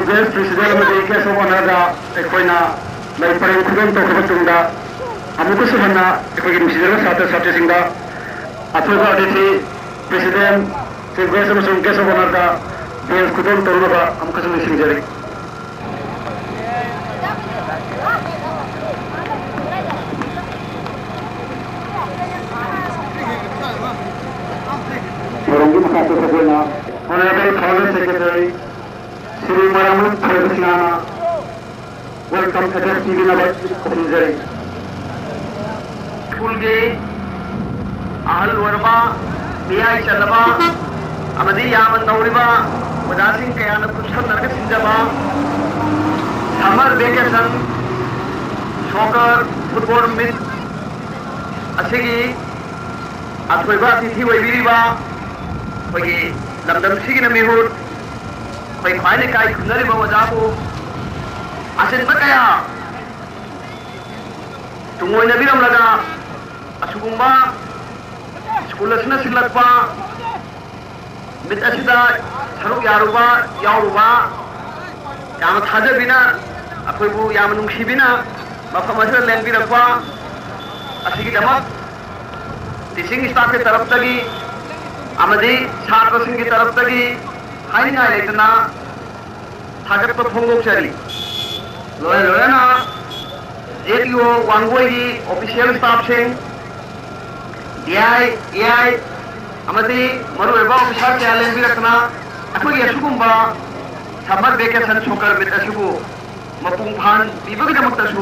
Vice President of the Onaga, Equina, like Paran to Kotunda, Amukusana, Equin Sata Satasinga, Atuga, President, Silvestre Guest of Onaga, Vice Kudon Toruba, Amukasan Singeri. Honorable College Secretary, Sri Maramun Kharagasiana, welcome to the TV Nabad. School Gay, Ahal Warba, Bia Chalaba, Amadi Yaman Nauriba, Madasing Kayana Kushan Nagasinjaba, Summer Vacation, Soccer, Football Myth, Asigi, Atweba Tithi Waviriba, Pagi, Lamdam Sigina Mihur, Pay Panika, Kunariba Wadabu, Asin Bakaya, Tumoy Nabiram Laga, Asugumba, Skulasna Silakpa, Mit Asida, Saru Yaruba, Yaruba, Yamat Hadabina, Apubu Yamanum Shibina, Mafamasa Lambirapa, Asigidamat, Teaching staff के तरफ तक ही आमदी छात्र संघ की तरफ तक ही high ना इतना थागत पर फोंगोक चली लोए ना जेटीओ वांगोई की ऑफिशियल स्टाफ से डीआई आमदी मरु एबा ऑफिसर के आलें भी रखना अकोई यशुकुंबा समर वेकेशन छोकर बितशुकु मपुंफान बिबगी दमकतशु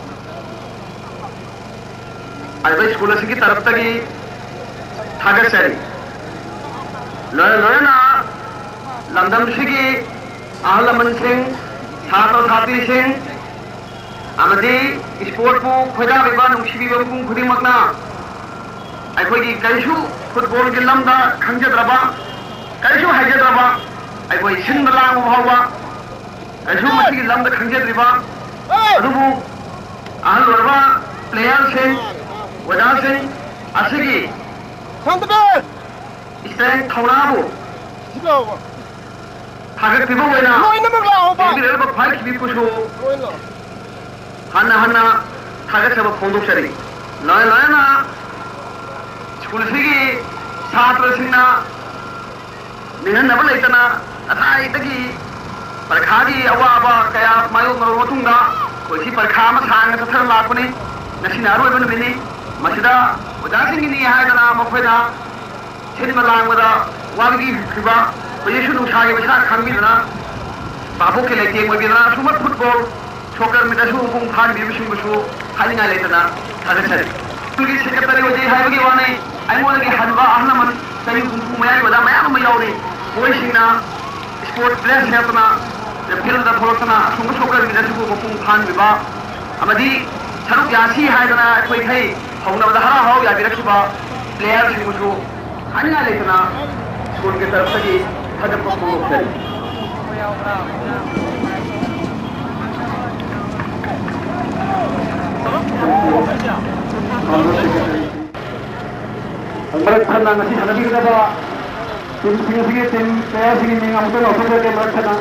अल्बे स्कूल से की तरफ तक ही थागत चली लोए ना लंदन से की आहलमन सिंह छात्र छात्री सिंह आमदी स्पोर्ट को खुदा विवान उसी बंकुं खुदी मकना ऐकोई की कैशु फुटबॉल के लम्बा खंजत रबा कैशु हाइजत रबा ऐकोई सिंध लांग हुआ कैशु मसी की लम्बा खंजत रिबा अरुबु आहल वरबा प्लेयर सिंह वजह सिंह असगी इससे थोड़ाबो थागत पिबो वैना बिरल बक फाइल भी पुशो हन्ना थागत सब फोंदो चली लोए ना स्कूल से की छात्र सिंना निहन नबल इतना अथाई तकी परखा की अवाबा कया मायो मरोतुंगा कोई परखा में सांग तथर लापने नशिनारो बन मिनी मसिदा उदासिंग नि हायदना मखोयदा सिनेमा लांगदा वागी खिबा पोजीशन उठागे बसा खांबिदना बाबू के लेके मबिदना सुमत फुटबॉल सॉकर में दसु बुंग फान बिबिसिंग बसु हालिना लेतना थागसरे पुलिस सेक्रेटरी वजे हायबगी वाने आइमोनगी हनबा आहनमन तनि गुंगु मयाय वदा मयाम मयावने बोयसिंगना स्पोर्ट प्लेयर्स हेतना फिल्ड दा फोलतना सुमु सॉकर में दसु बुंग फान बिबा अमदी सरुक यासी हायदना कोई खै हौना बदा हरा हो या बिरखबा प्लेयर सिंगुसु हानिया लेतना स्कूल के तरफ से ही हजब को पूर्ण करें मरद खन्ना नसी हनबी के दबा टीम प्लेयर सिंह ने हमको ऑफिसर के मरद खन्ना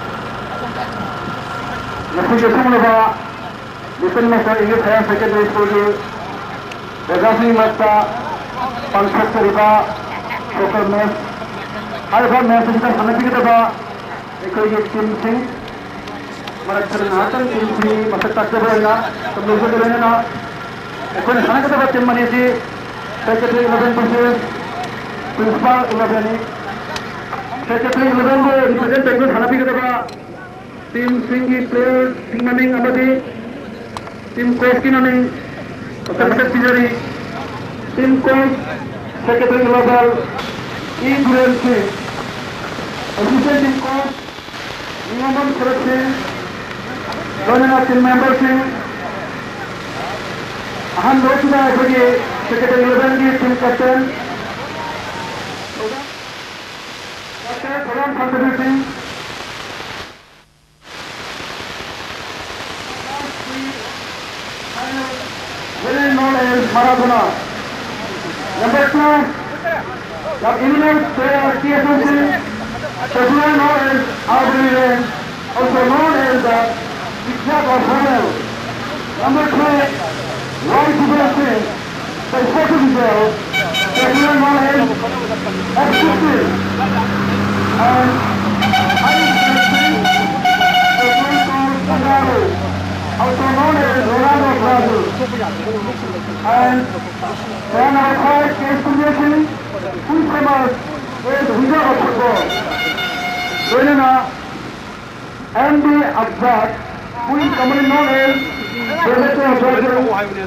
नसी के सुमलबा लिसन में सर इंग्लिश हायर सेकेंडरी स्कूल के रजासिंह मस्ता पंकज रिबा सॉकर मैच हर बार मैच जितना हनबी के दबा कोई टीम सिंह मरद नाटन टीम सिंह मसक तक बना तो लोगों को लेना कोई हनक दबा टीम मनी थी सेक्रेटरी 11% प्रिंसिपल 11 सेक्रेटरी 11 को रिप्रेजेंट करने हनबी के दबा टीम सिंह की प्लेयर सिंह मनिंग अमदी टीम कोच की ननिंग कंसर्ट तिजरी टीम कोच सेक्रेटरी लेवल ई गुरेल से असिस्टेंट टीम कोच नियमन शरद सिंह दोनों टीम मेंबर सिंह हम लोग ना ये सेक्रेटरी लेवल की team captain doctor Pradhan Santosh Singh well known as Maradona. Number 2, the England player TSMC, popular known as Audrey Lane. also known as the Ikshak of Hotel. Number 3, Roy Subir Singh, the second girl, popular known as F-15. And Ayush Singh, the one called Sangaro, also known as Rolando Brazil. And then our third case position, who famous is Vijay of football. Renana M.D. Abzad, who is commonly known as Director of Brazil.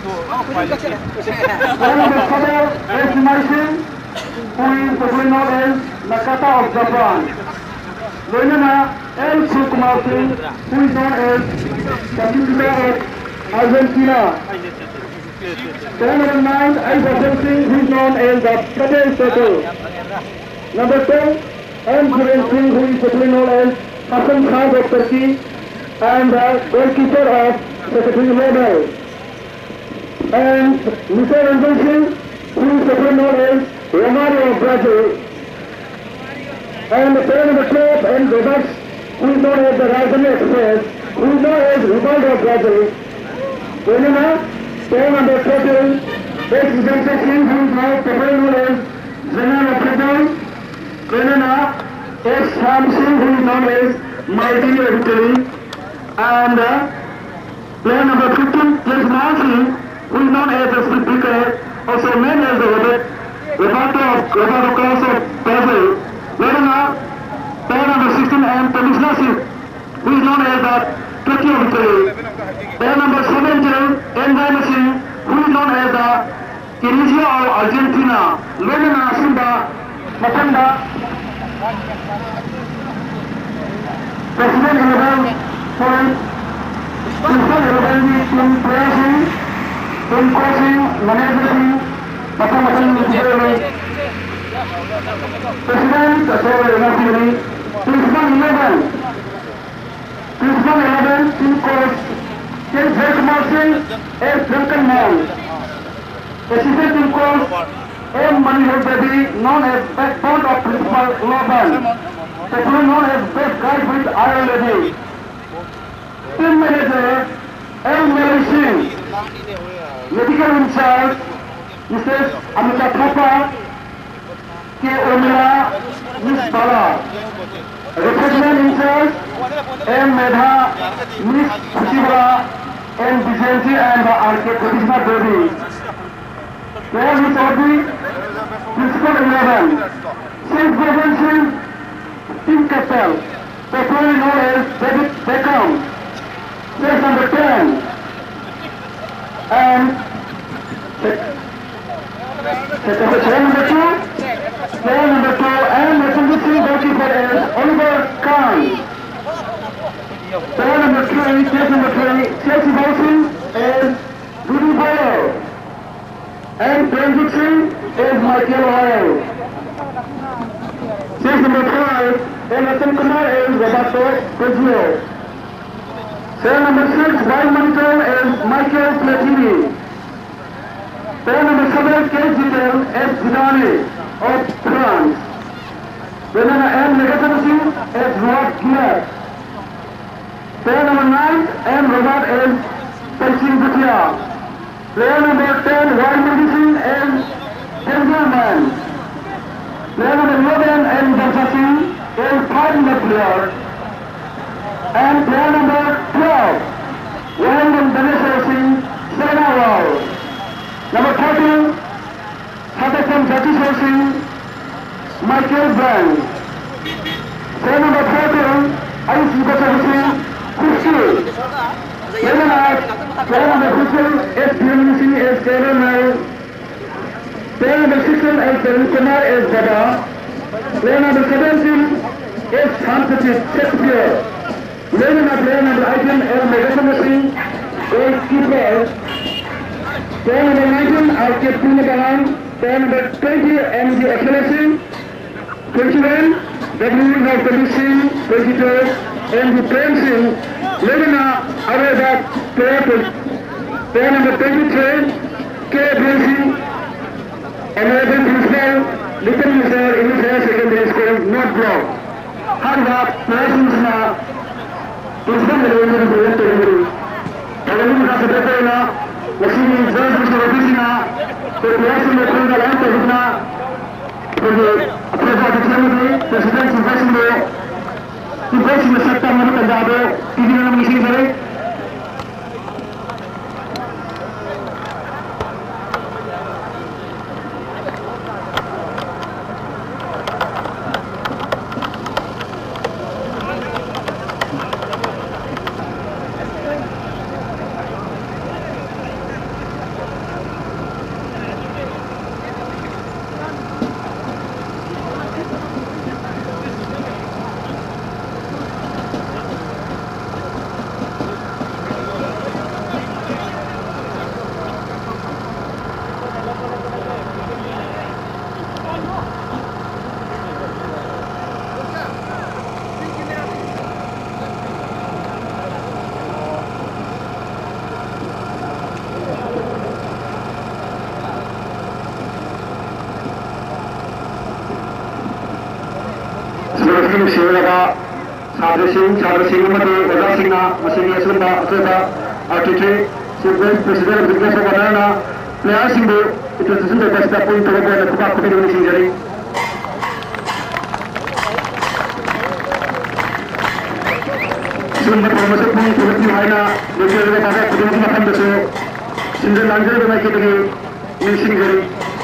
Renana Sadar S. Martin, who is commonly known as Nakata of Japan. Renana L. Sukumar Singh, who is known as Capitano of Argentina. Number 9, Aizafar Singh, who is known as the Patel Circle. Number 10, M. Suren Singh, who is popularly known as Hassan Khan of Turkey and the goalkeeper of Secretary Level. And Mr. Ranjan Singh, who is popularly known as Romario of Brazil. And player number 12, M. Roberts, who is known as the Rajdhani Express, who is known as Rivaldo of Brazil. Player number 13, S. Vijay Singh, who is now popularly known as Zenan of Brazil. S. Sam Singh, who is known as Mighty of Italy. And player number 15, S. Man Singh, who is known as the split picker, also known as the Roberto Carlos of Brazil. Player number 16, M. Tomisla Singh, who is known as the Turkey of Italy. Player number 17, M. Raima Singh, who is known as the Kirisia of Argentina. Lenana Simba Matanda, President 11 point, Principal 11 Team Player Singh, Team Coaching, Manager Singh, Matamasan President Principal 11, Team Coach, S. Jaykumar Singh, S. Drunken Man. Assistant Team Coach, M. Manihar Devi, known as backbone of Principal Loban, popularly known as Best Guide with Iron Lady. Team Manager, M. Mary Singh. Medical in charge, Mrs. Amita Thapa, K. Urmila, Miss Bala. Replacement in charge, M. Medha, Miss Shivara, M. Vijayanti and R.K. Pratishma Devi. Player with Audi, Principal 11, St. Vincent, Team Capel, popularly known as David Beckham, place number 10, and player number 2, and representing goalkeeper is Oliver Kahn. Player number 3, place number 3, Chelsea Bowson is Rudy Boyle. And Pranjit Singh is Michael Oil. Place number 5, and Ratan Kumar is Roberto Pezio. Player number 6, Wild Monitor is Michael Platini. Player number 7, K. Jitel is Zidane of France. Player number M. Megatherapy is Rod Gillard. Player number 9, M. Robert is Pershing Bhutia. Player number 10, Wild Medicine is Benjamin. Player number 11, M. Darsasi is third player. And player number 12, Wild Danesha Singh, Serena Rao. Number 13, Satakam Jati Singh, Michael Brand. Player number 14, Ayush Singh, Kushi. Player number 15, S. Singh is Taylor Mel. Player number 16 is Tarun Kumar is Baba. Player number 17 is Hamsati Shakespeare. Player number 18 is Megatherapy Singh is keeper. Player number 19 is Captain Bahan. Player number 20 M.G. Excellency. 21 W. Navkali Singh. 22 M.G. Prem Singh. Levina Arabak player number 23, K. Blessing, American Principal, Little Mr. English Higher Secondary School, North Block. Hard work, Players Teruskan dari proyek ini. Kalau ini kasih berita masih jelas bisa berbisna. Terbiasa melakukan dalam terhubungna. Jadi apa sahaja ini presiden investasi sektor mana Punjab ini dalam misi saya. Silaga Sadri Singh Mati Wajah Singh Masini Asumba Asumba Artite Sebagai Presiden Bertugas Kepada Pelayan Singh itu sudah pasti pun terbuat dan kupak kupak dengan Singh jadi. Sumber termasuk pun turut dimana lebih lebih pada kedua makan besok Singh lanjut dengan kita di Singh jadi.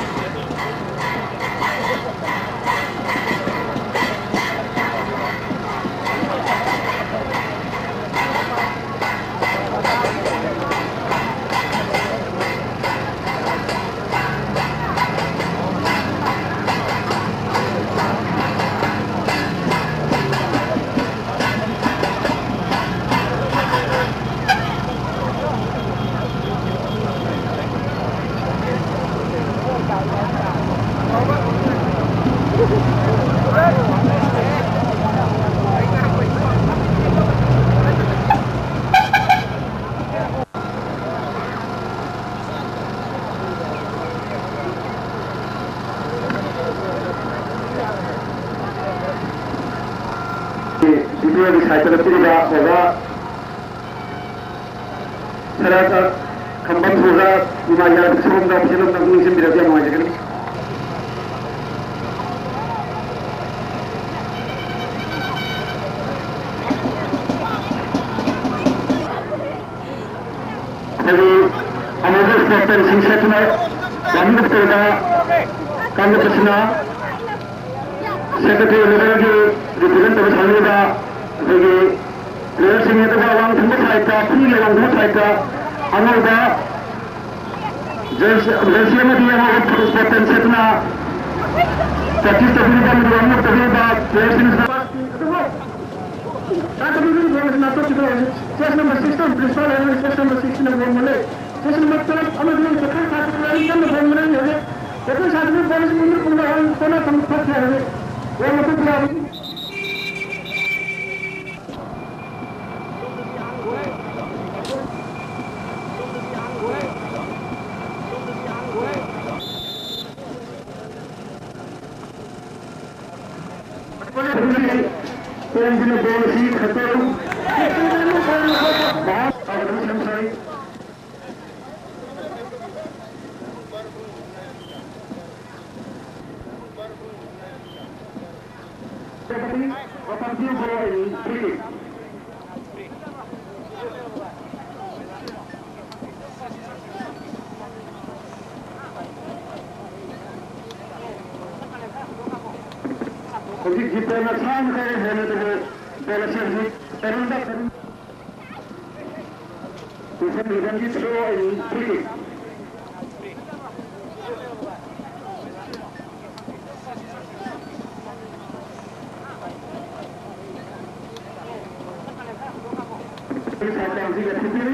Di saya terus tidak bahwa serata kembang sudah lumayan sebelum nanti musim tidak dia mengajarkan. Jadi another important thing set na kami bekerja kami bersama secretary level के representative सामने का jadi level sini itu orang tembus saja, pilih orang tembus saja, anak dah jersey में dia mau terus potensi itu na, tapi sebelum dia mengambil terlibat level sini sebab tak boleh boleh nato kita station number 16 principal and station number 16 na phone mule station number 12 amal dia sekarang satu kali kan phone mule ni ada itu satu kali polis mundur pun kena tempat saya ada yang itu dia Pengen polisi ketemu, bahas ada selesai. Jadi, apa dia boleh ini? Jadi kita nak sama kaya mana tu boleh sendiri. Terunda. Kita ni janji semua ini pergi. Kita akan juga pergi.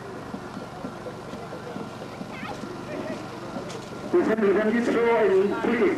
Kita ni janji semua ini pergi.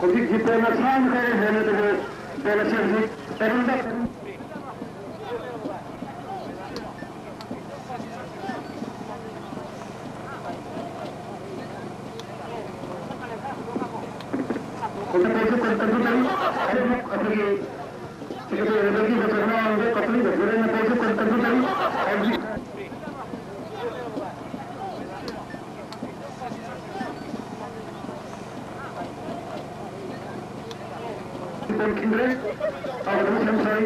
hojik jitte na sang kare hene to bola se hojik tarunda Kalau kita kontak ada apa lagi? Kita lagi bersama dengan kapal itu, kita nak kontak lagi. Kindred, our Muslim side.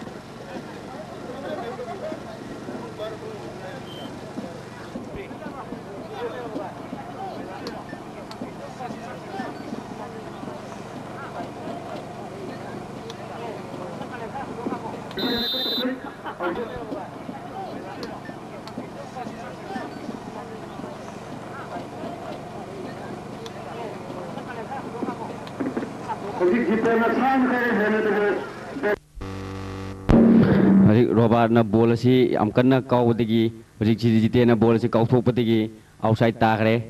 Robert na bola si amkan na kau tegi, hojik si jite na bola si kau thok tegi outside takre.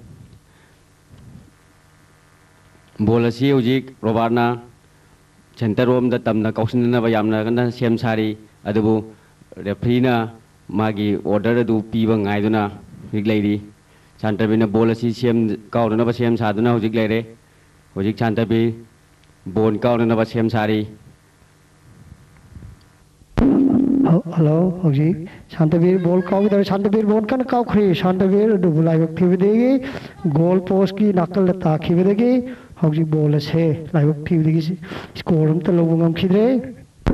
Bola si hojik Robert na center room da tam na kausin na bayam na kan sem sari adubu referee na magi order adu piba ngai duna hojik lady center bi na bola si sem kau na ba sem sa duna hojik lere hojik center bi bon kau na ba sem sari. Hello, hojik Shantabir ball kau kita Shantabir ball kan kau khri Shantabir double live TV degi goal post ki nakal letak ki degi hojik ball se live TV degi score हम तो लोगों हम खिदरे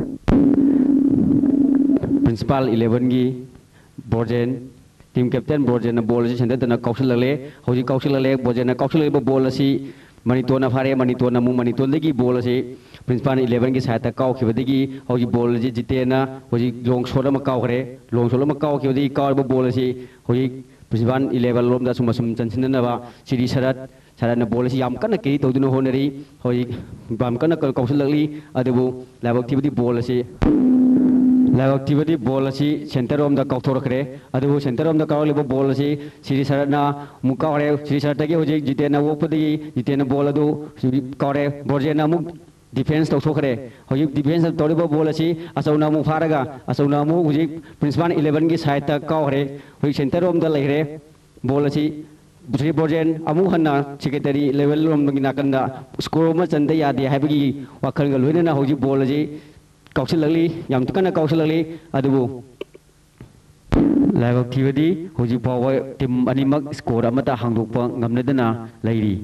Principal 11 की Borjen team captain Borjen na ball si center na kausil lale hojik kausil lale Borjen na kausil lale ball si Manitor na fare Manitor na mu Manitor degi ball si Principal 11 की सहायता cow की बदेगी हौजी ball जी जिते ना हौजी लोंग shot में cow करे लोंग shot में काउ की बदेगी काउ बॉल सी हौजी Principal 11 लोम दा सुमसुम चंचन ना बा सीरी शरद ना बॉल सी याम कन के तो दुनो होनरी हौजी बाम कन कौशल लगली अदबु लाइव एक्टिविटी बॉल सी लाइव एक्टिविटी बॉल सी सेंटर रोम दा काउथोर करे अदबु सेंटर रोम दा काउ लेबो बॉल सी सीरी शरद ना मुका करे सीरी शरद के हौजी जिते ना वो पदेगी जिते ना बॉल अदु काउरे बोर्जे ना मु Defense to sokre, hojik defense to riba bola si asau mu faraga, asau mu hojik Principal 11 ki sahayata kau hore, hojik center room da lehre bola si Busri Borjen amu hanna secretary level room ngi nakanda score ma chande yadi habigi wakhal ga loina na hojik bola ji kausil lagli yam tukana kausil lagli adubu live activity hojik power team animak score amata hangdokpa ngamnadana lairi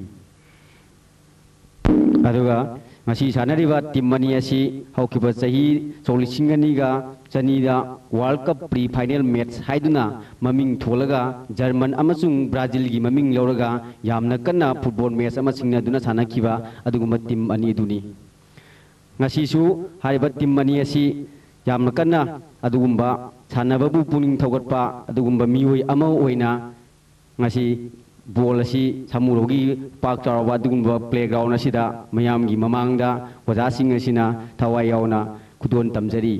aduga ngasi sanariba timani asi haukiba sahi solisinganiga chanida world cup pre final match haiduna maming tholaga german amasung brazil gi maming loraga yamna kanna football match ama singna duna sanakiba aduguma tim ani duni ngasi su hariba timani asi yamna kanna adugumba sanababu puning thogatpa adugumba mioi ama oina ngasi ball asi samurogi park charawa dugumba playground asida mayamgi mamangda waja sing asina thawai yauna kudon tamjari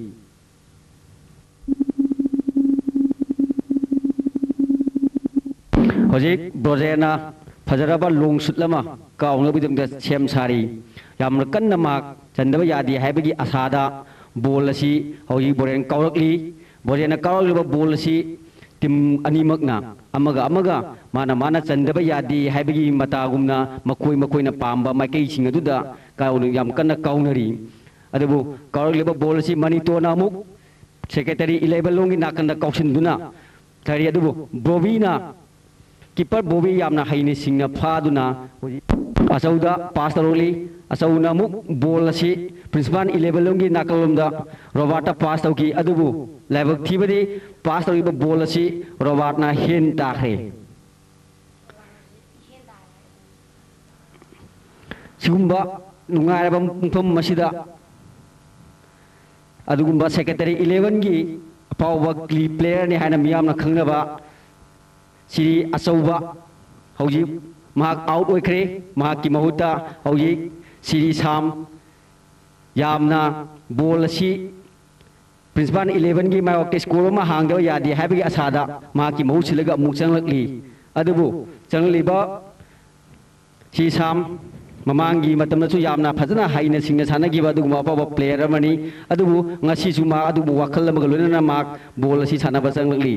hojik brojena fajaraba long shoot lama kaung labidumda sem sari yamna kanna mak chandaba yadi haibagi asada ball asi hoji boren kaurakli borena kaurliba ball asi tim animakna amaga mana chandaba yadi haibagi matagumna makoi na pamba makai singaduda kaunu yam kana kaunari adabu kaurliba bolsi manito na muk secretary 11 longi nakanda kausinduna thari adabu bobina keeper bobi yamna haini singna phaduna asauda pass taroli asauna muk bolsi Principal 11 longi nakalumda Roberta pass tauki adubu level thibadi pass tauki bolsi Robert na hin takhe sigumba nungai bam pum masida adugumba secretary 11 gi power key player ni hana miyam na khangnaba siri asauba hauji mahak out oikre mahak ki mahuta hauji siri sam yamna ball si Principal 11 gi mai ok score ma hangdo yadi habi asada ma ki mau silaga mu changlakli adubu changli ba si sam ममांगी मतमनसु यामना फजना हाइना सिंगना सानगिबा अदुगुमा अफाबा player अमनी अदुबु ngasisu मा अदुबु वाखल अमगा लोइना माक बॉल असि सानबा चंगलि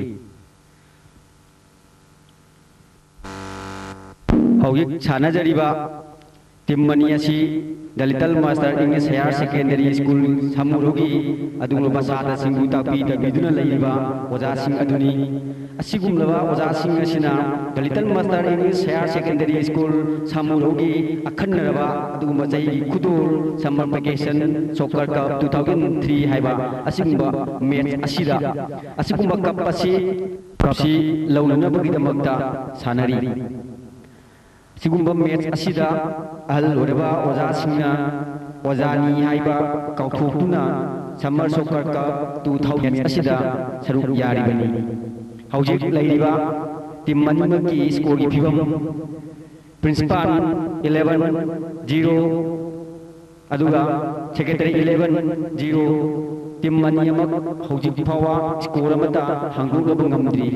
हौजिक सानजरिबा टीम मनी असि the little master English higher secondary school सामुरोगी अदुगुमा सादा सिंगु तापी तबिदुना लैरिबा ओजा सिंग अदुनी असिगुमलबा ओजा सिंग असिना the little master English higher secondary school सामुरोगी अखन्नरबा अदुगुमा जई खुदुर summer vacation soccer cup 2003 हाइबा असिगुमबा match असिदा असिगुमबा cup असि लौननबगिदमक्ता सानरी सिगुम्बा मैच असिदा अहल ओरबा ओजा सिंगना ओजानी हाइबा काउथोक्तुना समर सॉकर कप 2000 असिदा सरुक यारिबनी हौजिक लैरिबा टीम मनिमकी स्कोर की फिबम principal 11-0 अदुगा secretary 11-0 team मनिमक हौजिक फावा score अमता हांगुगब ngamdri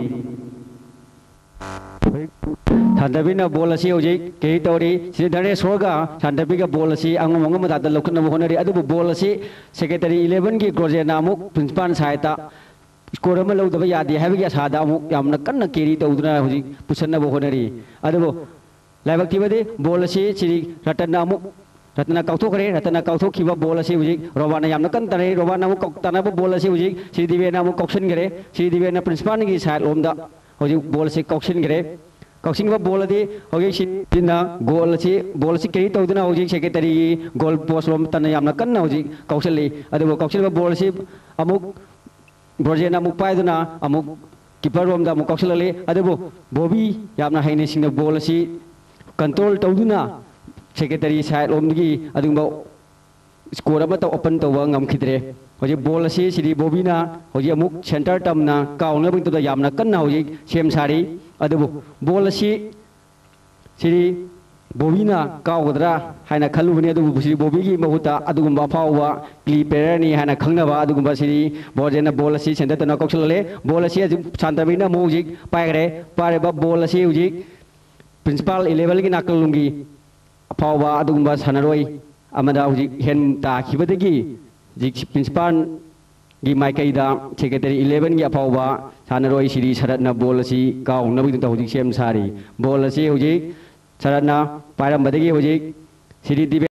Sandabina bola si uji keitori si dari sorga Sandabiga bola si angum angum ada lokun namu honari adu bola si secretary 11 ki groje namuk principal saita skor ma lau daba yadi habi ya sada amuk yamna kanna keri tawduna uji pusanna bo honari adu laibak tibade bola si siri ratana amuk ratana kauthokre ratana kauthokiba bola si uji robana yamna kan tare robana amuk koktana bo bola si uji si dibena amuk koksin gere si dibena principal ki side lomda uji bola si koksin gere कौशिंग बोल दे होगी सिना गोल से बोल से कई तौदना होगी secretary goal post रोम तन यामना कन्ना होगी कौशली अदबो कौशल बोल से अमुक ब्रोजेन अमुक पायदना अमुक कीपर रोम दा अमुक कौशलले अदबो बॉबी यामना हाइने सिंग बोल से कंट्रोल तौदना सेक्रेटरी साइड रोमगी अदुंबो स्कोर अमता ओपन तौवा ngamkhidre होजी बोल से सिरी बॉबीना होजी अमुक सेंटर तमना काउना बिंतु दा यामना कन्ना होगी सेम सारी अदबो बोल से सिरी बॉबीना काउगदरा हाइना खलुबनी अदबो सिरी बॉबीगी महुता अदुगुम्बा फाउवा क्ली पेरनी हाइना खंगनबा अदुगुम्बा सिरी बोजेना बोल से सेंटर तना कौशलले बोल से शांतबिना मोजिक पाइगरे पारेबा बोल से होजी प्रिंसिपल 11 की नाकलुंगी फाउवा अदुगुम्बा सनरोई अमदा होजी हेन ताखिबदगी जिक प्रिंसिपल गी माइकैदा सेक्रेटरी 11 की अफाउबा सानरोई सिरी शरदना बोल असि काउनबि होजी सेम सारी बोल असि होजी शरदना पारमबदगी होजी सिरी